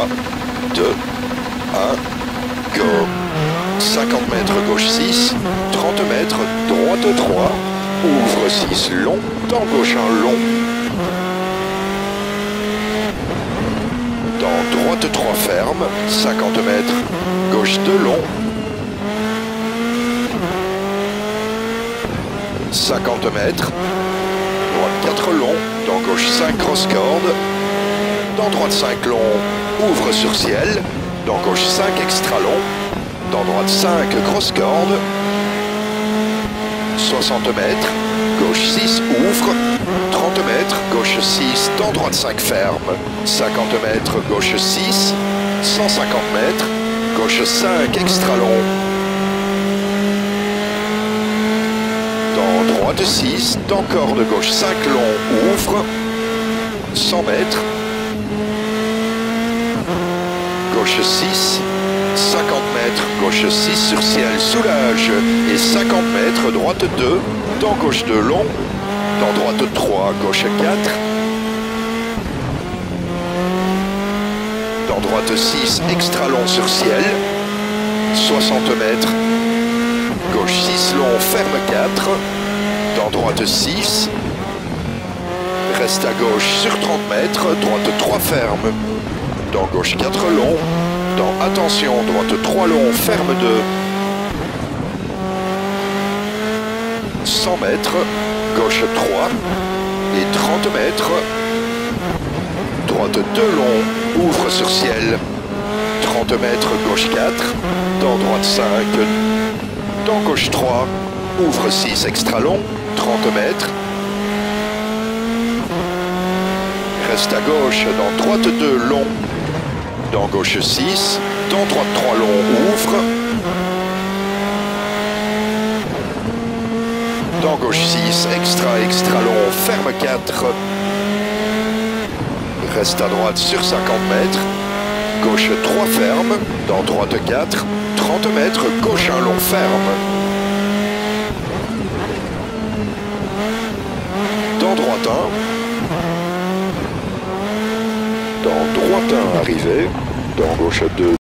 3, 2, 1, go. 50 mètres gauche 6, 30 mètres droite 3, ouvre 6 long, dans gauche 1 long. Dans droite 3 ferme, 50 mètres, gauche 2 long. 50 mètres, droite 4 long, dans gauche 5 cross corde. Dans droite 5 long, ouvre sur ciel, dans gauche 5 extra long. Dans droite 5 cross corde. 60 mètres, gauche 6 ouvre. 30 mètres, gauche 6, dans droite 5 ferme. 50 mètres, gauche 6. 150 mètres, gauche 5 extra long. Dans droite 6, dans corde gauche 5 long, ouvre. 100 mètres. Gauche 6. 50 mètres, gauche 6 sur ciel, soulage. Et 50 mètres, droite 2, dans gauche 2 long. Dans droite 3, gauche 4. Dans droite 6, extra long sur ciel. 60 mètres. Gauche 6 long, ferme 4. Dans droite 6. Reste à gauche sur 30 mètres. Droite 3 ferme. Dans gauche 4 long. Dans attention, droite 3 long, ferme 2. 100 mètres. Gauche 3. Et 30 mètres. Droite 2 long, ouvre sur ciel. 30 mètres, gauche 4. Dans droite 5. Dans gauche 3. Ouvre 6 extra long. 30 mètres. Reste à gauche dans droite 2 long. Dans gauche 6. Dans droite 3 long, ouvre. Dans gauche 6, extra long, ferme 4. Reste à droite sur 50 mètres. Gauche 3 ferme. Dans droite 4. 30 mètres, gauche 1 long, ferme. Dans droite 1. Dans droite 1 arrivé. Dans gauche 2.